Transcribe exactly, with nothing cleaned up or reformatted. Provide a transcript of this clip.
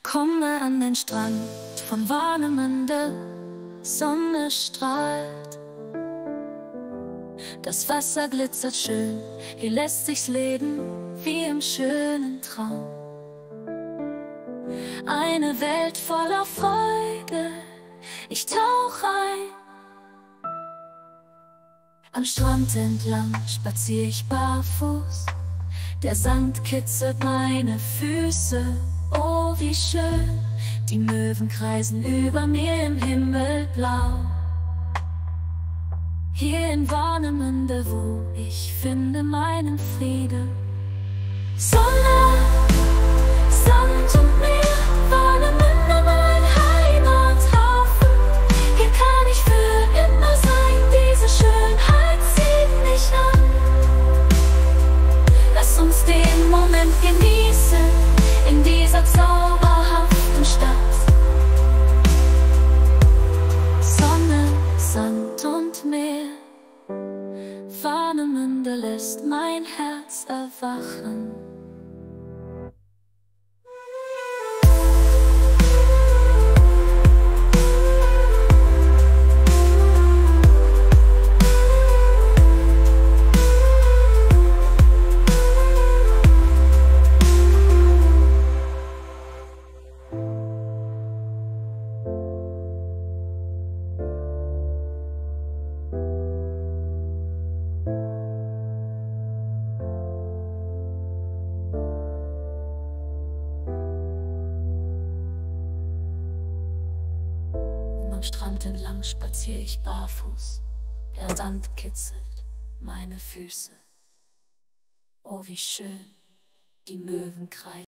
Komme an den Strand von Warnemünde, Sonne strahlt. Das Wasser glitzert schön, hier lässt sich's leben wie im schönen Traum. Eine Welt voller Freude, ich tauch ein. Am Strand entlang spazier ich barfuß, der Sand kitzelt meine Füße. Oh, wie schön, die Möwen kreisen über mir im Himmelblau. Hier in Warnemünde, wo ich finde meinen Frieden. Sonne, Sand und Meer, Warnemünde mein Heimathafen. Hier kann ich für immer sein, diese Schönheit zieht mich an. Lass uns den Moment genießen in dieser zauberhaften Stadt. Sonne, Sand und Meer, Warnemünde lässt mein Herz erwachen. Am Strand entlang spazier ich barfuß, der Sand kitzelt meine Füße. Oh, wie schön, die Möwen kreisen.